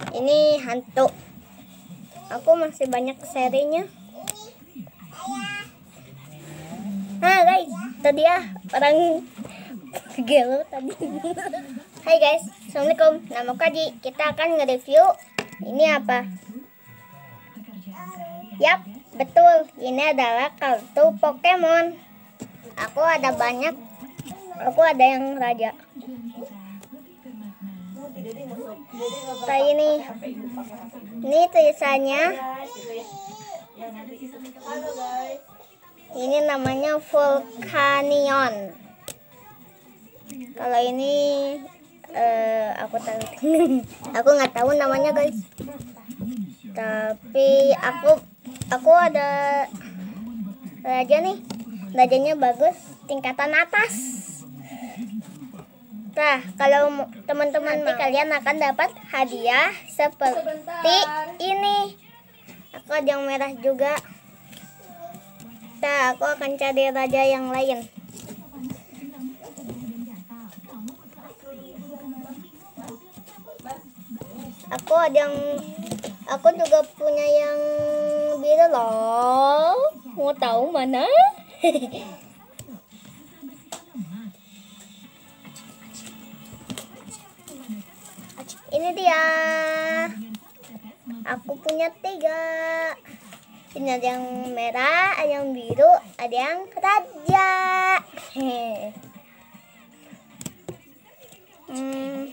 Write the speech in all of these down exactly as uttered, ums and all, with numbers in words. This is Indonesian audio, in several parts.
Ini hantu. Aku masih banyak serinya. Nah guys, itu dia orang gelo tadi. Hai guys, assalamualaikum. Nama aku Aji. Kita akan nge-review ini apa? Yap, betul. Ini adalah kartu Pokemon. Aku ada banyak. Aku ada yang raja. Kayak ini. Ini tulisannya. Ini namanya Volcanion. Kalau ini uh, aku tahu. Aku nggak tahu namanya guys. Tapi aku aku ada raja nih. Rajanya bagus, tingkatan atas. Nah, kalau teman-teman nanti kalian akan dapat hadiah seperti ini. Aku ada yang merah juga. Nah, aku akan cari raja yang lain. Aku ada yang aku juga punya yang biru loh. Mau tahu mana? Ini dia. Aku punya tiga. Ini ada yang merah, ada yang biru, ada yang raja. hmm.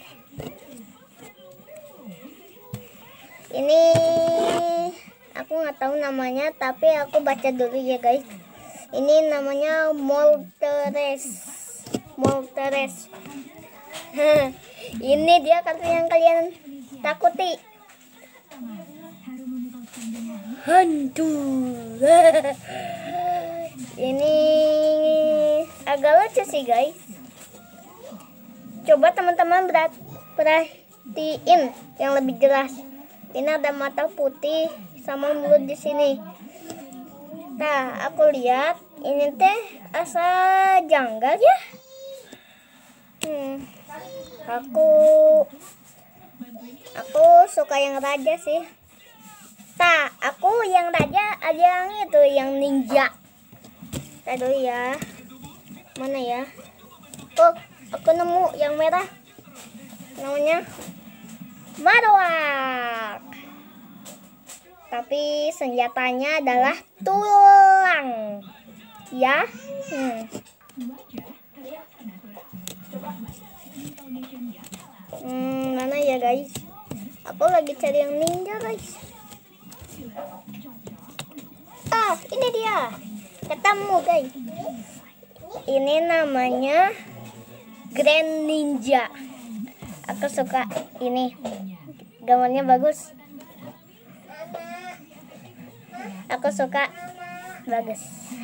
Ini aku nggak tahu namanya, tapi aku baca dulu ya guys. Ini namanya Moltres. Moltres. Ini dia kartu yang kalian takuti. Hantu. Ini agak lucu sih guys. Coba teman-teman berat perhatiin yang lebih jelas. Ini ada mata putih sama mulut di sini. Nah, aku lihat ini teh asa janggal ya. Hmm. Aku aku suka yang raja sih. Nah, aku yang raja ada yang itu, yang ninja. Tadi dulu ya. Mana ya? Oh, aku nemu yang merah. Namanya Marowak. Tapi senjatanya adalah tulang. Ya. Hmm. Hmm, mana ya guys? Aku lagi cari yang ninja guys. Ah, ini dia. Ketemu guys. Ini namanya Grand Ninja. Aku suka ini. Gambarnya bagus. Aku suka. Bagus.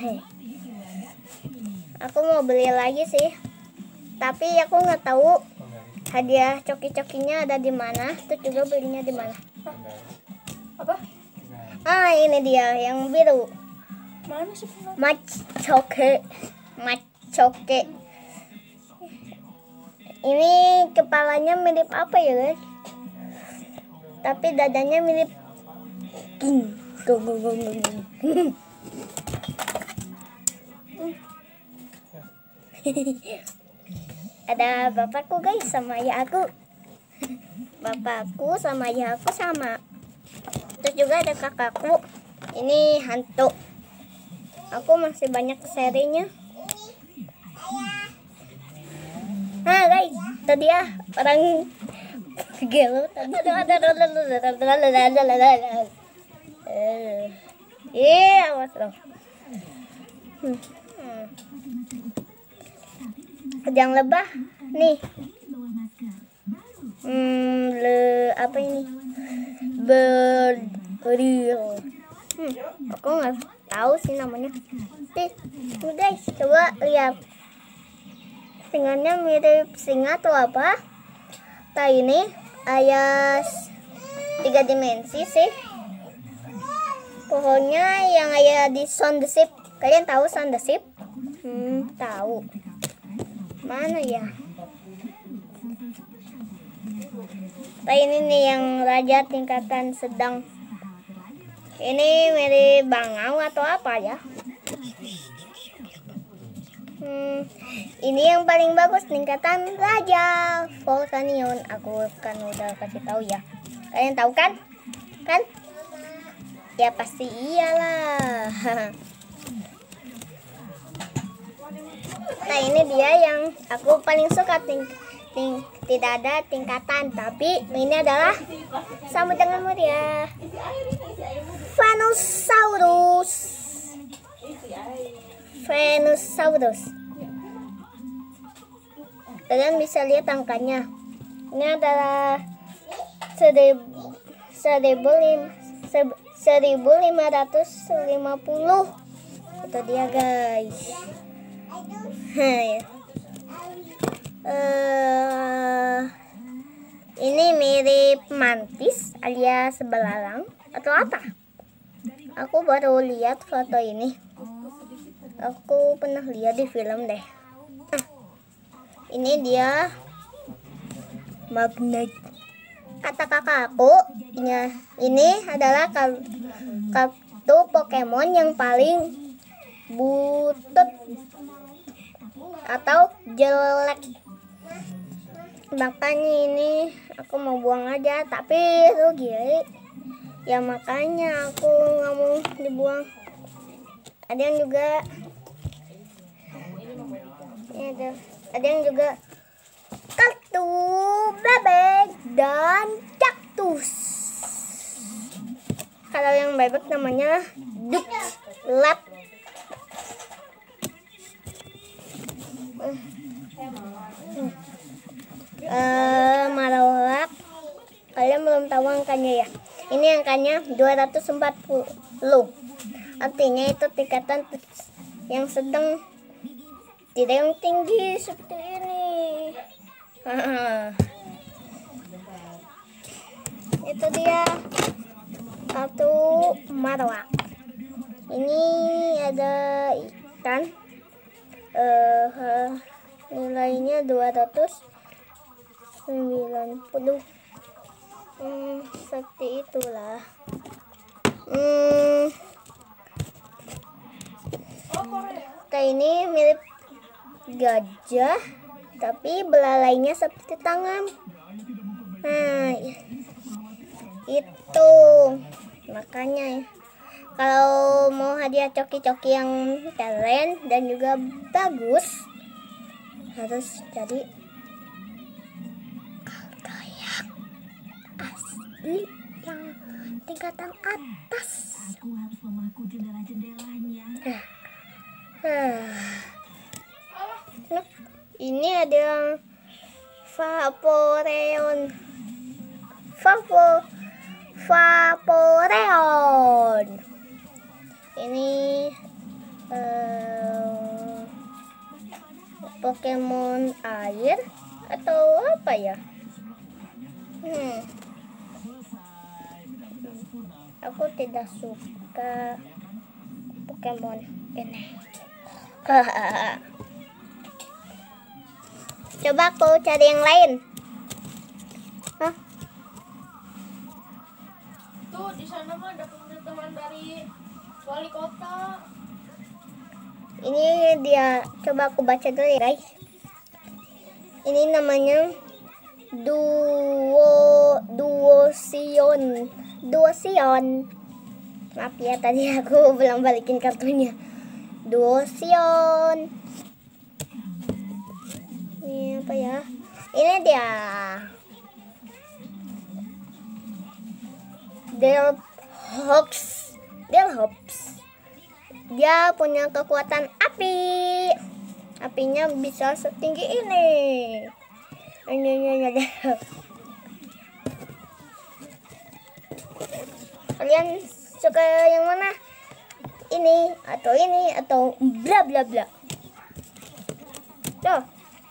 Aku mau beli lagi sih. Tapi aku nggak tahu hadiah coki-cokinya ada di mana. Terus juga belinya di mana? Apa? Ah, ini dia yang biru. Mana sih? Machoke. Machoke. Ini kepalanya mirip apa ya guys? Tapi dadanya mirip King. Go go go go. Ada bapakku guys sama ayah aku. Bapakku sama ayah aku sama. Terus juga ada kakakku. Ini hantu. Aku masih banyak serinya. Nah guys, itu dia orang gelo tadi. Iya, awas loh. Kejang lebah nih. Hmm, le apa ini? Beril. Hmm, aku nggak tahu sih namanya. Nih, guys, coba lihat. Singanya mirip singa atau apa? Nah, ini ayas tiga dimensi sih. Pokoknya yang ada di Sound the Ship. Kalian tahu Sound the Ship? Hmm, tahu. Mana ya? Nah, ini nih yang raja tingkatan sedang. Ini mirip bangau atau apa ya? Hmm, ini yang paling bagus tingkatan raja Volcanion. Aku kan udah kasih tahu ya. Kalian tahu kan? Kan? Ya pasti iyalah. Nah, ini dia yang aku paling suka ting ting tidak ada tingkatan, tapi ini adalah sama dengan muria Venusaurus. Venusaurus. Kalian bisa lihat angkanya. Ini adalah seribu seribu lima ratus lima puluh. Itu dia guys. uh, ini mirip mantis alias belalang atau apa? Aku baru lihat foto ini. Aku pernah lihat di film deh. Ah, ini dia magnet. Kata kakakku, ini adalah kartu Pokemon yang paling butut atau jelek. Makanya ini aku mau buang aja, tapi rugi. Ya makanya aku nggak mau dibuang. Ada yang juga ya, ada, ada yang juga kartu bebek dan cactus. Kalau yang bebek namanya Ducklett. Uh, Marowak. Kalian belum tahu angkanya ya. Ini angkanya dua ratus empat puluh. Artinya itu tingkatan yang sedang, tidak yang tinggi seperti ini. Itu dia kartu Marowak. Ini ada ikan. Uh, uh, nilainya dua ratus sembilan puluh. Hmm, seperti itulah. Hmm. Kayak ini mirip gajah, tapi belalainya seperti tangan. Nah, itu makanya kalau mau hadiah coki-coki yang keren dan juga bagus, harus cari kartu yang asli, yang tingkatan atas. Aku harus memaku jendela-jendelanya. Nah, ini ada yang Vaporeon. Vapo Vaporeon. Ini uh, Pokemon air atau apa ya? Hmm. Aku tidak suka Pokemon ini. Coba aku cari yang lain. Hah? Tuh di sana mah ada pemerintahan dari wali kota. Ini dia, coba aku baca dulu ya guys. Ini namanya Duo Duosion. Duosion. Maaf ya, tadi aku belum balikin kartunya. Duosion. Ini apa ya? Ini dia. Delhops. Delhops. Dia punya kekuatan api. Apinya bisa setinggi ini. Ini ini ini. Kalian suka yang mana? Ini atau ini atau bla bla bla. Tuh.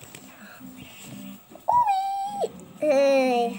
Hey.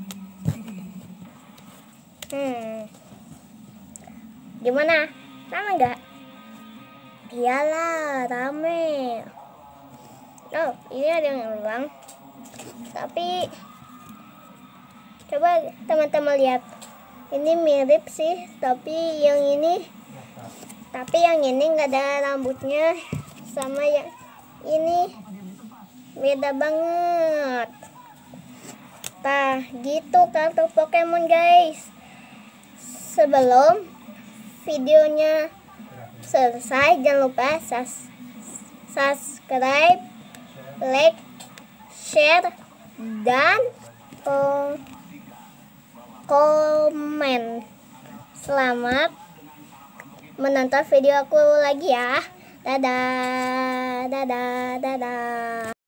Hmm. Gimana? Rame nggak? Iyalah, rame. Oh, ini ada yang ulang. Tapi Coba teman-teman lihat. Ini mirip sih, tapi yang ini tapi yang ini nggak ada rambutnya, sama yang ini beda banget. Nah, gitu kartu Pokemon guys. Sebelum videonya selesai, jangan lupa sus subscribe, like, share, dan um, komen. Selamat menonton video aku lagi ya. Dadah, dadah, dadah.